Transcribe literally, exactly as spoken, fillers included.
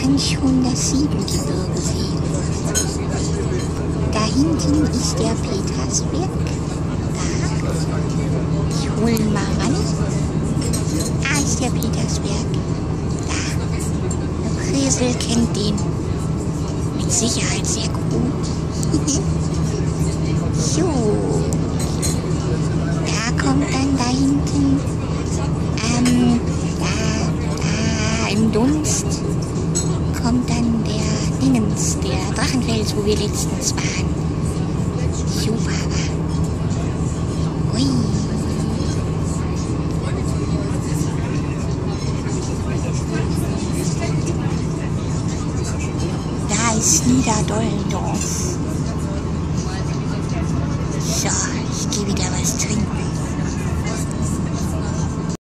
man schon das Siebengebirge sehen. Da hinten ist der Petersberg. Da. Ich hole ihn mal ran. Da ist der Petersberg. Da. Der Presel kennt den mit Sicherheit sehr gut. So. Da kommt dann da hinten, ähm, da, da im Dunst, kommt dann der Dingens, der Drachenfels, wo wir letztens waren. Super. Ui. Da ist Niederdollendorf.